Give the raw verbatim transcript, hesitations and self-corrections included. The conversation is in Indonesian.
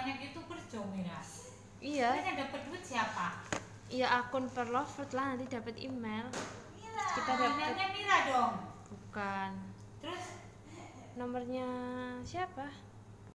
banyak YouTuber dong Mira. Iya. Terus yang dapat duit siapa? Iya, akun Perlovert lah, nanti dapat email. Mira. Kita dapat emailnya Mira dong. Bukan. Terus Nomornya siapa?